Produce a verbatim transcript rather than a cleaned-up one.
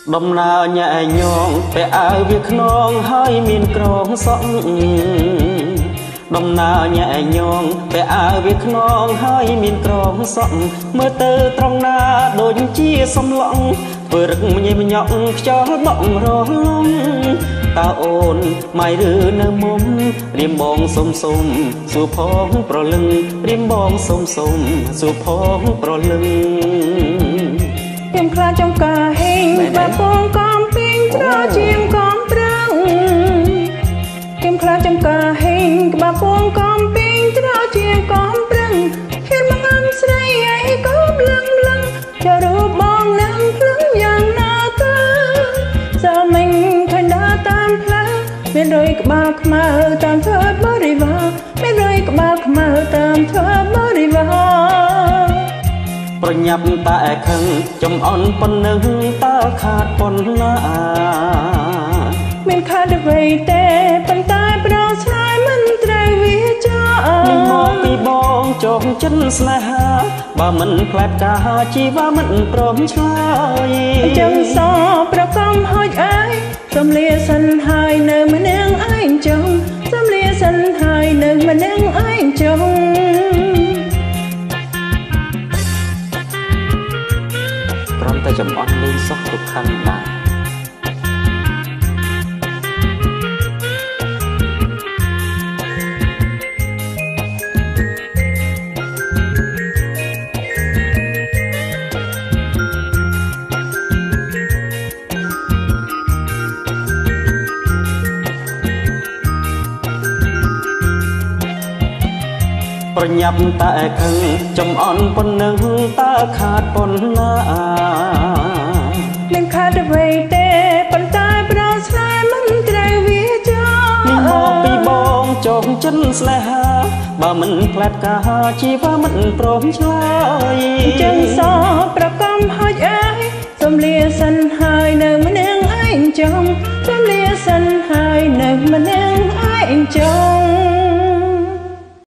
ដំណើរញ៉ែញងពេលអើវាខ្នងហើយមានក្រងសក់ដំណើរញ៉ែញងពេលអើវាខ្នងហើយមានក្រងសក់មើលទៅត្រង់ណាដូចជាសំឡងធ្វើរឹកញ៉ៃញក់ខ្យល់បក់រលងតើអូនម៉ៃឬនៅមុំរៀមបងសុំសុំសួរផងប្រលឹងរៀមបងសុំសុំសួរផងប្រលឹងខ្ញុំខ្លាចចំការហេងបាពងកំពីងត្រជាមកំប្រឹងខ្ញុំខ្លាចចំការហេងបាពងកំពីងត្រជាមកំប្រឹងហ៊ានមកអំស្រីអីក៏លឹងលឹងចរូបបងណាំភ្លឹងយ៉ាងណាទៅសល់មិញឃើញដើរតាមផ្លូវមានរយក្បាលខ្មៅតាមធ្វើបរិវារមានរយក្បាលខ្មៅតាមធ្វើបរិវារប្រញាប់តែខឹងចំអន់ប៉ុណ្ណឹងតើខាតប៉ុណ្ណាមានខាតអ្វីទេប៉ុន្តែប្រស្រាយមិនត្រូវវាចានឹងមកពីបងចងចិនស្នេហាបើមិនផ្លែផ្កាជីវ៉ាមិនព្រមឆ្លើយអញ្ចឹងសប្រកំហូចអើយសំលៀសិនហើយនៅម្នាក់ឯងចង់សំលៀសិនហើយនៅម្នាក់ឯងចង់គ្រាន់តែចំអន់លេងសោះទុកខាងដែរប្រញាប់តែខឹងចំអន់ប៉ុណ្ណឹងតើខាតប៉ុណ្ណាមានខាតអ្វីទេប៉ុន្តែប្រស្រាយមិនត្រូវវាចានេះមកពីបងចងចិនស្នេហាបើមិនផ្លែផ្កាជីវ៉ាមិនព្រមឆ្លើយអញ្ចឹង